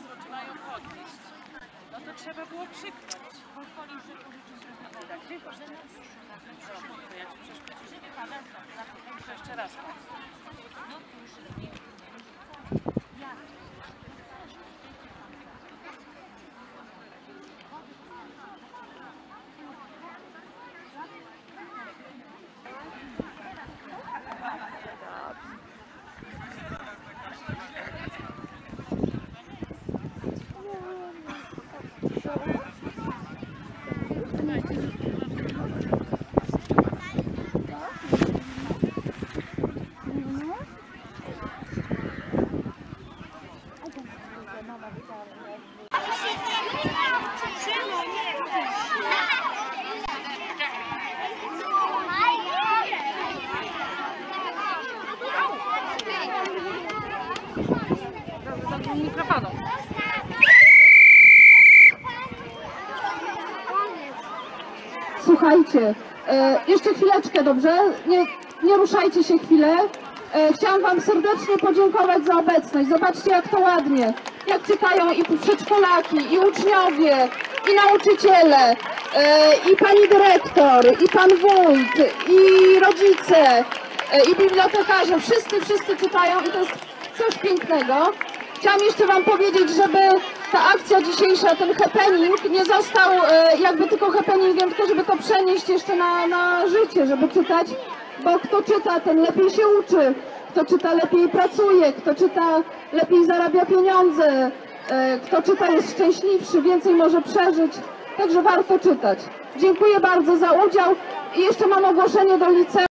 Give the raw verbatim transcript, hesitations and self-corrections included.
rozpoczynają podnieść, no to trzeba było krzyknąć. Pozwolisz, że pożyczysz sobie tak, gdzie chodź? To ja ci przeszkodzę. Muszę jeszcze raz. Mikrofonu. Słuchajcie, e, jeszcze chwileczkę, dobrze? Nie, nie ruszajcie się chwilę. E, chciałam wam serdecznie podziękować za obecność. Zobaczcie, jak to ładnie. Jak czytają i przedszkolaki, i uczniowie, i nauczyciele, e, i pani dyrektor, i pan wójt, i rodzice, e, i bibliotekarze. Wszyscy, wszyscy czytają i to jest coś pięknego. Chciałam jeszcze wam powiedzieć, żeby ta akcja dzisiejsza, ten happening nie został e, jakby tylko happeningiem, tylko żeby to przenieść jeszcze na, na życie, żeby czytać, bo kto czyta, ten lepiej się uczy, kto czyta, lepiej pracuje, kto czyta, lepiej zarabia pieniądze, e, kto czyta, jest szczęśliwszy, więcej może przeżyć, także warto czytać. Dziękuję bardzo za udział i jeszcze mam ogłoszenie do liceum.